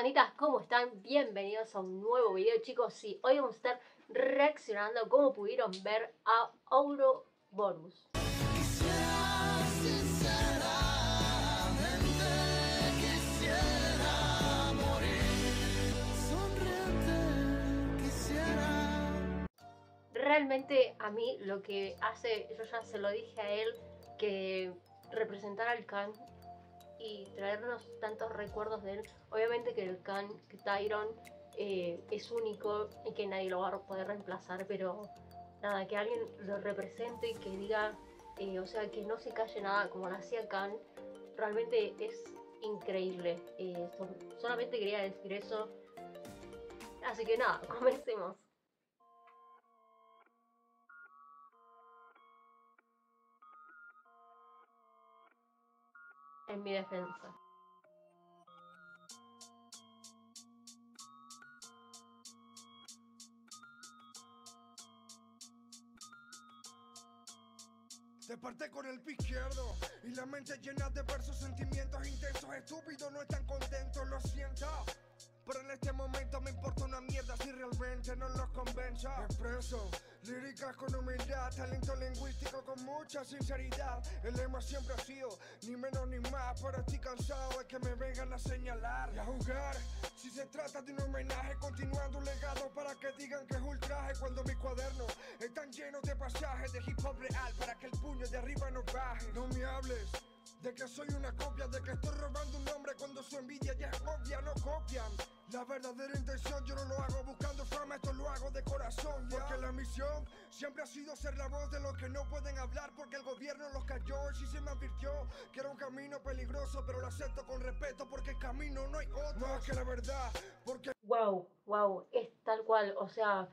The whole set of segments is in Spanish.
manitas, ¿cómo están? Bienvenidos a un nuevo video, chicos. Sí, hoy vamos a estar reaccionando, como pudieron ver, a Ouroboros. Realmente a mí lo que hace, yo ya se lo dije a él, que representar al Khan y traernos tantos recuerdos de él. Obviamente que el Khan, que Tyron es único y que nadie lo va a poder reemplazar, pero nada, que alguien lo represente y que diga, o sea, que no se calle nada como lo hacía Khan, realmente es increíble. Solamente quería decir eso. Así que nada, comencemos. En mi defensa. Desperté con el pie izquierdo y la mente llena de versos, sentimientos intensos, estúpidos no están contentos, lo siento. Pero en este momento me importa una mierda si realmente no los convenzo. Expreso líricas con humildad, talento lingüístico con mucha sinceridad. El lema siempre ha sido ni menos ni más, pero estoy cansado de que me vengan a señalar y a jugar. Si se trata de un homenaje, continuando un legado para que digan que es ultraje, cuando mis cuadernos están llenos de pasajes de hip hop real para que el puño de arriba no baje. No me hables de que soy una copia, de que estoy robando un nombre cuando su envidia ya es obvia, no copian. La verdadera intención yo no lo hago buscando fama, esto lo hago de corazón, porque la misión siempre ha sido ser la voz de los que no pueden hablar porque el gobierno los cayó. Y sí se me advirtió que era un camino peligroso, pero lo acepto con respeto porque el camino no hay otro más que la verdad, porque... Wow, es tal cual, o sea,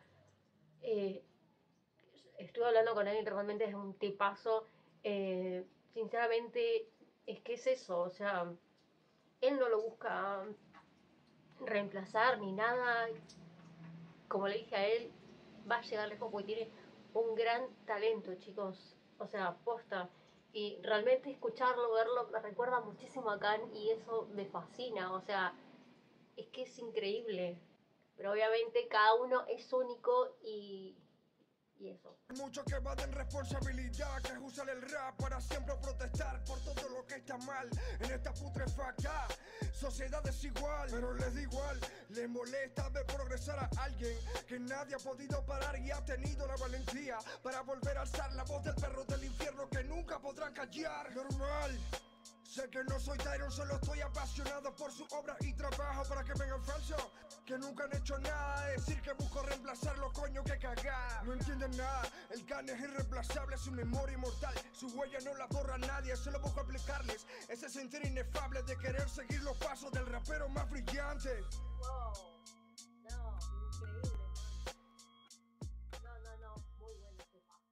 estuve hablando con él y realmente es un tipazo. Sinceramente, es que es eso, o sea, él no lo busca reemplazar ni nada. Como le dije a él, va a llegar lejos porque tiene un gran talento, chicos. O sea, posta. Y realmente escucharlo, verlo, me recuerda muchísimo a Khan y eso me fascina. O sea, es que es increíble. Pero obviamente cada uno es único y eso. Muchos que evaden responsabilidad, que usan el rap para siempre protestar por todo lo que está mal en esta putrefacta sociedad desigual. Pero les da igual, les molesta ver progresar a alguien que nadie ha podido parar y ha tenido la valentía para volver a alzar la voz del perro del infierno que nunca podrán callar. Normal. Sé que no soy Tyron, solo estoy apasionado por su obra y trabajo para que vengan falsos, que nunca han hecho nada, decir que busco reemplazarlo, coño que cagar. No entienden nada, el Khan es irreemplazable, su memoria inmortal, su huella no la borra nadie, solo busco aplicarles ese sentir inefable de querer seguir los pasos del rapero más brillante. Wow, no, increíble, man. No, muy bueno este pasa.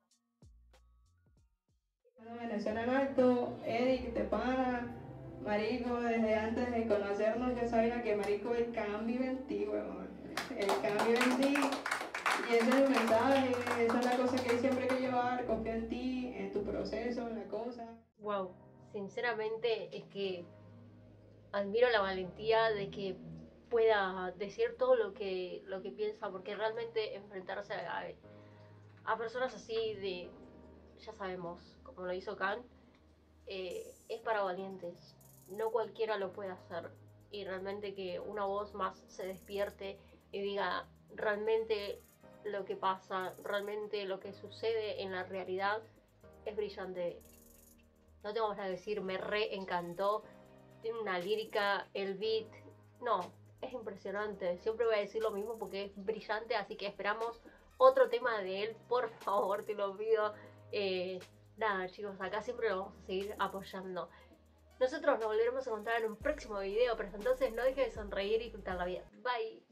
Venezolano alto, Eric, te pana, marico, desde antes de conocernos yo sabía que marico el Khan vive en ti, weón. El Khan vive en ti y ese es el mensaje, esa es la cosa que hay siempre que llevar, confía en ti, en tu proceso, en la cosa. Wow, sinceramente es que admiro la valentía de que pueda decir todo lo que piensa, porque realmente enfrentarse a personas así de, ya sabemos, como lo hizo Khan, es para valientes. No cualquiera lo puede hacer. Y realmente que una voz más se despierte y diga realmente lo que pasa, realmente lo que sucede en la realidad, es brillante. No tengo más nada que decir, me re encantó. Tiene una lírica, el beat, no, es impresionante. Siempre voy a decir lo mismo porque es brillante, así que esperamos otro tema de él, por favor, te lo pido. Nada, chicos, acá siempre lo vamos a seguir apoyando. Nosotros nos volveremos a encontrar en un próximo video, pero hasta entonces no dejes de sonreír y disfrutar la vida. Bye.